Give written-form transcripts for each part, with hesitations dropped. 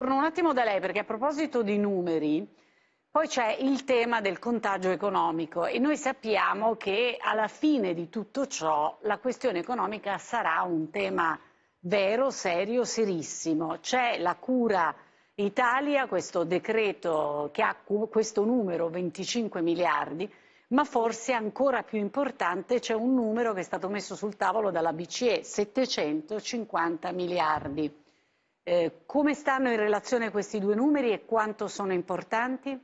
Torno un attimo da lei perché a proposito di numeri, poi c'è il tema del contagio economico e noi sappiamo che alla fine di tutto ciò la questione economica sarà un tema vero, serio, serissimo. C'è la cura Italia, questo decreto che ha questo numero 25 miliardi, ma forse ancora più importante c'è un numero che è stato messo sul tavolo dalla BCE, 750 miliardi. Come stanno in relazione questi due numeri e quanto sono importanti?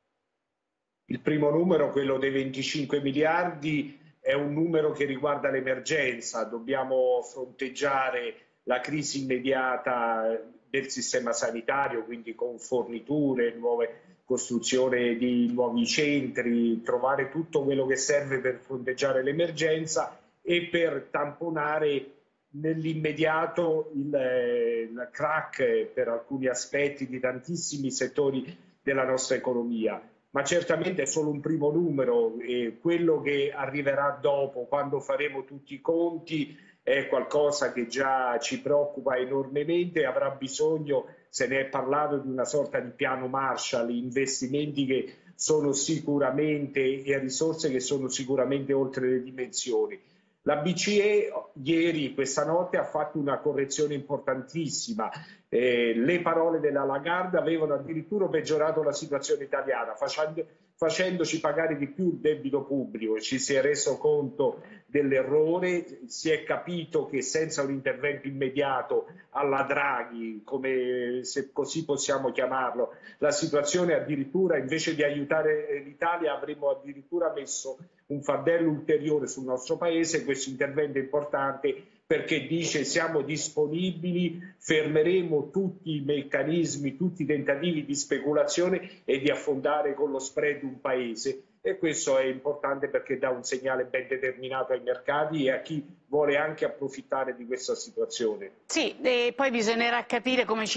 Il primo numero, quello dei 25 miliardi, è un numero che riguarda l'emergenza. Dobbiamo fronteggiare la crisi immediata del sistema sanitario, quindi con forniture, nuove costruzione di nuovi centri, trovare tutto quello che serve per fronteggiare l'emergenza e per tamponare nell'immediato il crack per alcuni aspetti di tantissimi settori della nostra economia. Ma certamente è solo un primo numero e quello che arriverà dopo, quando faremo tutti i conti, è qualcosa che già ci preoccupa enormemente. Avrà bisogno, se ne è parlato, di una sorta di piano Marshall, investimenti che sono sicuramente e risorse che sono sicuramente oltre le dimensioni. La BCE ieri, questa notte, ha fatto una correzione importantissima. Le parole della Lagarde avevano addirittura peggiorato la situazione italiana, facendoci pagare di più il debito pubblico. Ci si è reso conto dell'errore, si è capito che senza un intervento immediato alla Draghi, come se così possiamo chiamarlo, la situazione addirittura, invece di aiutare l'Italia, avremmo addirittura messo un fardello ulteriore sul nostro Paese. Questo intervento è importante perché dice: siamo disponibili, fermeremo tutti i meccanismi, tutti i tentativi di speculazione e di affondare con lo spread un Paese. E questo è importante perché dà un segnale ben determinato ai mercati e a chi vuole anche approfittare di questa situazione. Sì, e poi bisognerà capire come